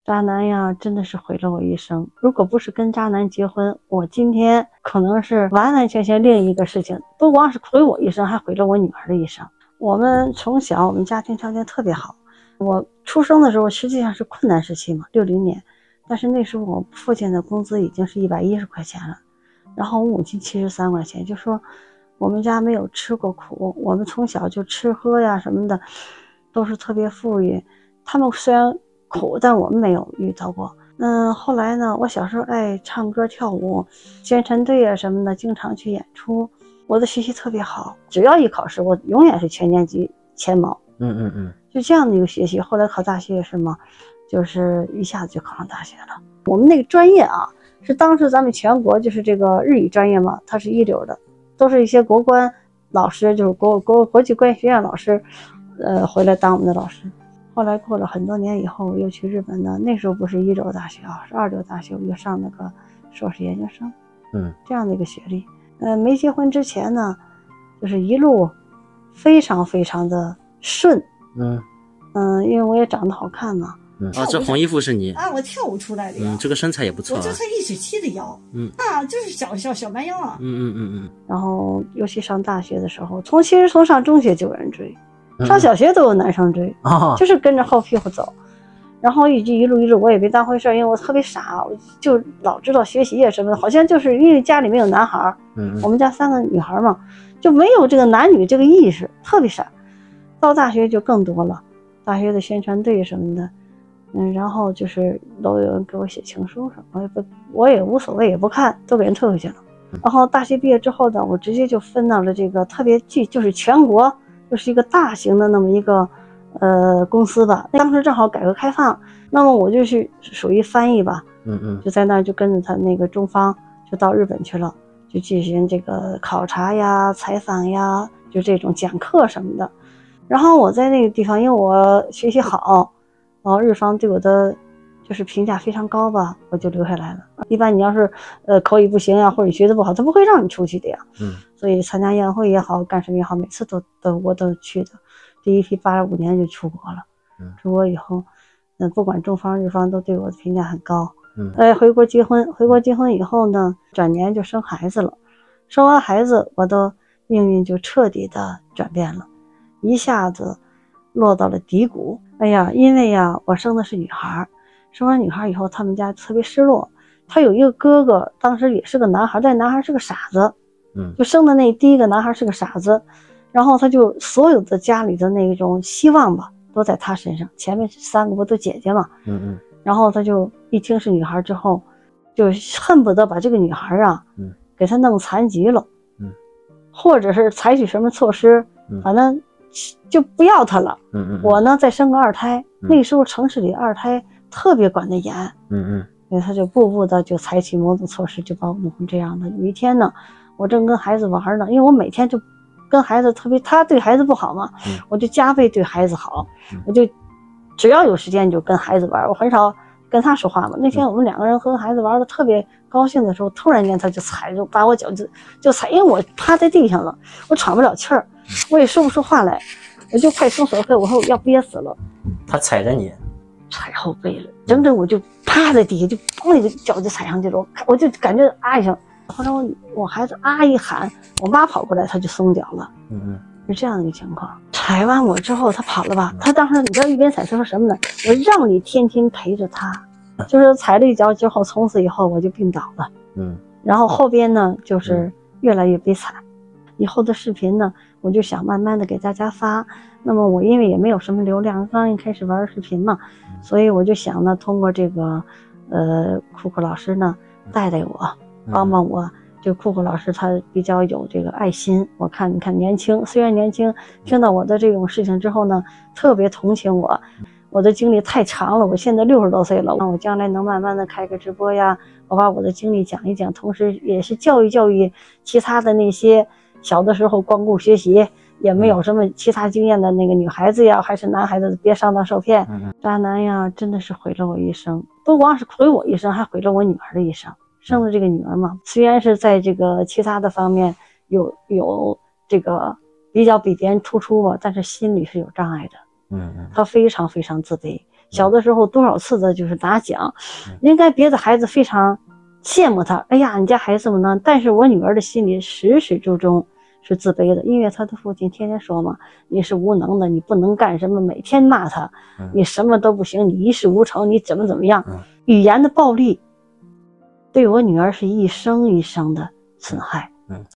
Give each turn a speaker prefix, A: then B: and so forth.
A: 渣男呀，真的是毁了我一生。如果不是跟渣男结婚，我今天可能是完完全全另一个事情。不光是毁我一生，还毁了我女儿的一生。我们从小，我们家庭条件特别好。我出生的时候实际上是困难时期嘛，60年，但是那时候我父亲的工资已经是110块钱了，然后我母亲73块钱，就说我们家没有吃过苦，我们从小就吃喝呀什么的都是特别富裕。他们虽然苦，但我们没有遇到过。后来呢，我小时候爱唱歌跳舞，宣传队啊什么的，经常去演出。我的学习特别好，只要一考试，我永远是全年级前茅。就这样的一个学习。后来考大学也是嘛，就是一下子就考上大学了。我们那个专业啊，是当时咱们全国就是这个日语专业嘛，它是一流的，都是一些国关老师，就是国际关系学院老师，回来当我们的老师。后来过了很多年以后，又去日本呢。那时候不是一流大学啊，是2流大学，我又上那个硕士研究生，这样的一个学历。没结婚之前呢，就是一路非常非常的顺。因为我也长得好看嘛。
B: 这红衣服是你
C: 啊？我跳舞出来的呀。
B: 这个身材也不错啊。
C: 我这才1.7的腰。就是小蛮腰啊。
A: 然后尤其上大学的时候，其实从上中学就有人追。上小学都有男生追，就是跟着后屁股走，然后一路我也没当回事，因为我特别傻，我就老知道学习啊什么的，好像就是因为家里没有男孩，我们家3个女孩嘛，就没有这个男女这个意识，特别傻。到大学就更多了，大学的宣传队什么的，然后就是都有人给我写情书什么，我也无所谓，也不看，都给人退回去了。然后大学毕业之后呢，我直接就分到了这个特别就是全国。就是一个大型的那么一个公司吧，当时正好改革开放，那么我就是属于翻译吧，就在那儿就跟着他那个中方就到日本去了，就进行这个考察呀、采访呀，就这种讲课什么的。然后我在那个地方，因为我学习好，然后日方对我的就是评价非常高吧，我就留下来了。一般你要是口语不行呀，或者你学的不好，他不会让你出去的呀。所以参加宴会也好，干什么也好，每次我都去的。第一批85年就出国了。出国以后，不管中方日方都对我的评价很高。回国结婚以后呢，转年就生孩子了。生完孩子，我的命运就彻底的转变了，一下子落到了低谷。哎呀，因为呀，我生的是女孩，生完女孩以后，他们家特别失落。他有一个哥哥，当时也是个男孩，但男孩是个傻子。就生的那第一个男孩是个傻子，然后他就所有的家里的那种希望吧，都在他身上。前面3个不都姐姐嘛，然后他就一听是女孩之后，就恨不得把这个女孩啊，给他弄残疾了，或者是采取什么措施，反正就不要他了。我呢再生个2胎，那时候城市里2胎特别管得严，所以他就步步的就采取某种措施，就把我弄成这样的。有一天呢，我正跟孩子玩呢，因为我每天就跟孩子他对孩子不好嘛，我就加倍对孩子好，我就只要有时间就跟孩子玩，我很少跟他说话嘛。那天我们2个人和孩子玩的特别高兴的时候，突然间他就把我脚就踩，因为我趴在地上了，我喘不了气儿，我也说不出话来，我就快松手会，我说要憋死了。
B: 他踩着你，
A: 踩后背了，整整我就趴在地下，就嘣一个脚就踩上去了，我就感觉啊一声。后来我孩子啊一喊，我妈跑过来，他就松脚了。是这样的一个情况。踩完我之后，他跑了吧？他当时你知道一边踩他说什么呢？我让你天天陪着他，就是踩了一脚之后，从此以后我就病倒了。然后后边呢就是越来越悲惨。以后的视频呢，我就想慢慢的给大家发。那么我因为也没有什么流量，刚一开始玩视频嘛，所以我就想呢，通过这个酷酷老师呢带我。帮帮我，这个酷酷老师他比较有这个爱心，我看你看年轻，虽然年轻，听到我的这种事情之后呢，特别同情我。我的经历太长了，我现在60多岁了，我将来能慢慢的开个直播呀，我把我的经历讲一讲，同时也是教育其他的那些小的时候光顾学习也没有什么其他经验的那个女孩子呀，还是男孩子，别上当受骗。渣男呀，真的是毁了我一生，不光是毁我一生，还毁了我女儿的一生。生了这个女儿嘛，虽然是在这个其他的方面有这个比别人突出吧，但是心里是有障碍的。她非常非常自卑， 小的时候多少次的就是打奖，应该别的孩子非常羡慕他，哎呀，你家孩子这么能，但是我女儿的心里始始终终是自卑的，因为她的父亲天天说嘛，你是无能的，你不能干什么，每天骂她，你什么都不行，你一事无成，你怎么样，语言的暴力对我女儿是一生一生的损害。